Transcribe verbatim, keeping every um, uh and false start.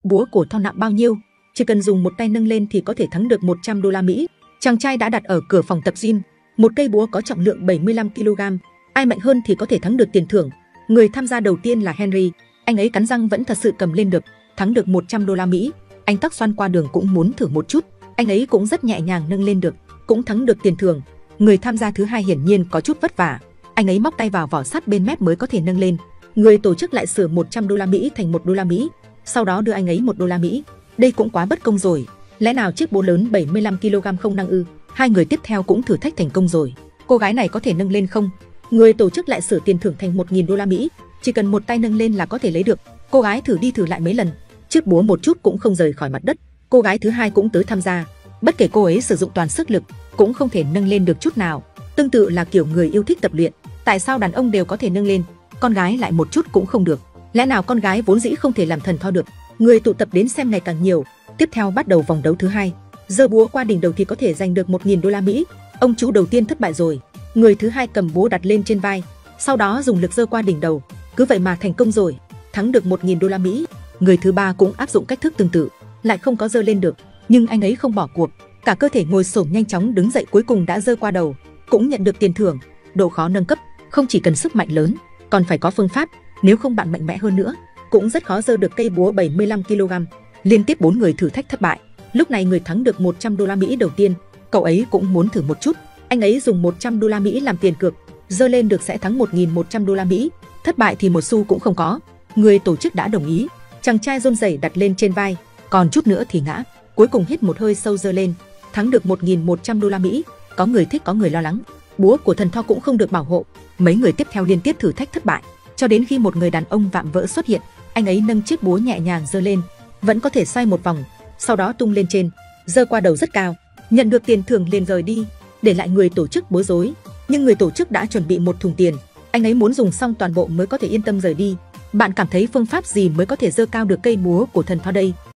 Búa cổ thon nặng bao nhiêu? Chỉ cần dùng một tay nâng lên thì có thể thắng được một trăm đô la Mỹ. Chàng trai đã đặt ở cửa phòng tập gym. Một cây búa có trọng lượng bảy mươi lăm ki lô gam. Ai mạnh hơn thì có thể thắng được tiền thưởng. Người tham gia đầu tiên là Henry. Anh ấy cắn răng vẫn thật sự cầm lên được, thắng được một trăm đô la Mỹ. Anh tắc xoăn qua đường cũng muốn thử một chút. Anh ấy cũng rất nhẹ nhàng nâng lên được, cũng thắng được tiền thưởng. Người tham gia thứ hai hiển nhiên có chút vất vả. Anh ấy móc tay vào vỏ sắt bên mép mới có thể nâng lên. Người tổ chức lại sửa một trăm đô la Mỹ thành một đô la Mỹ, sau đó đưa anh ấy một đô la Mỹ. Đây cũng quá bất công rồi. Lẽ nào chiếc búa lớn bảy mươi lăm ki lô gam không năng ư? Hai người tiếp theo cũng thử thách thành công rồi. Cô gái này có thể nâng lên không? Người tổ chức lại sửa tiền thưởng thành một nghìn đô la Mỹ. Chỉ cần một tay nâng lên là có thể lấy được. Cô gái thử đi thử lại mấy lần, chiếc búa một chút cũng không rời khỏi mặt đất. Cô gái thứ hai cũng tới tham gia. Bất kể cô ấy sử dụng toàn sức lực, cũng không thể nâng lên được chút nào. Tương tự là kiểu người yêu thích tập luyện. Tại sao đàn ông đều có thể nâng lên, con gái lại một chút cũng không được? Lẽ nào con gái vốn dĩ không thể làm thần thao được? Người tụ tập đến xem ngày càng nhiều. Tiếp theo bắt đầu vòng đấu thứ hai. Giơ búa qua đỉnh đầu thì có thể giành được một nghìn đô la Mỹ. Ông chú đầu tiên thất bại rồi. Người thứ hai cầm búa đặt lên trên vai, sau đó dùng lực giơ qua đỉnh đầu. Cứ vậy mà thành công rồi, thắng được một nghìn đô la Mỹ. Người thứ ba cũng áp dụng cách thức tương tự, lại không có giơ lên được, nhưng anh ấy không bỏ cuộc, cả cơ thể ngồi xổm nhanh chóng đứng dậy, cuối cùng đã giơ qua đầu, cũng nhận được tiền thưởng. Độ khó nâng cấp, không chỉ cần sức mạnh lớn, còn phải có phương pháp. Nếu không bạn mạnh mẽ hơn nữa, cũng rất khó giơ được cây búa bảy mươi lăm ki lô gam. Liên tiếp bốn người thử thách thất bại. Lúc này người thắng được một trăm đô la Mỹ đầu tiên, cậu ấy cũng muốn thử một chút. Anh ấy dùng một trăm đô la Mỹ làm tiền cược, giơ lên được sẽ thắng một nghìn một trăm đô la Mỹ, thất bại thì một xu cũng không có. Người tổ chức đã đồng ý. Chàng trai run rẩy đặt lên trên vai, còn chút nữa thì ngã. Cuối cùng hít một hơi sâu giơ lên, thắng được một nghìn một trăm đô la Mỹ. Có người thích có người lo lắng. Búa của thần Tho cũng không được bảo hộ. Mấy người tiếp theo liên tiếp thử thách thất bại, cho đến khi một người đàn ông vạm vỡ xuất hiện. Anh ấy nâng chiếc búa nhẹ nhàng giơ lên, vẫn có thể xoay một vòng, sau đó tung lên trên, giơ qua đầu rất cao, nhận được tiền thưởng liền rời đi, để lại người tổ chức bối rối. Nhưng người tổ chức đã chuẩn bị một thùng tiền, anh ấy muốn dùng xong toàn bộ mới có thể yên tâm rời đi. Bạn cảm thấy phương pháp gì mới có thể giơ cao được cây búa của thần Tho đây?